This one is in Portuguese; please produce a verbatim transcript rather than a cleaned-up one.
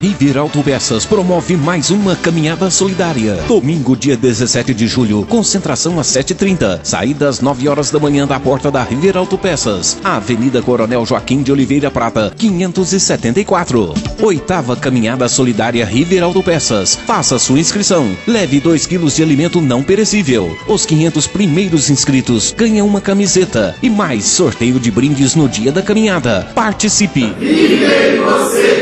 River Autopeças promove mais uma caminhada solidária. Domingo, dia dezessete de julho, concentração às sete e trinta. Saída às nove horas da manhã da porta da River Autopeças. Avenida Coronel Joaquim de Oliveira Prata, quinhentos e setenta e quatro. Oitava caminhada solidária River Autopeças. Faça sua inscrição. Leve dois quilos de alimento não perecível. Os quinhentos primeiros inscritos ganham uma camiseta e mais sorteio de brindes no dia da caminhada. Participe! River, você!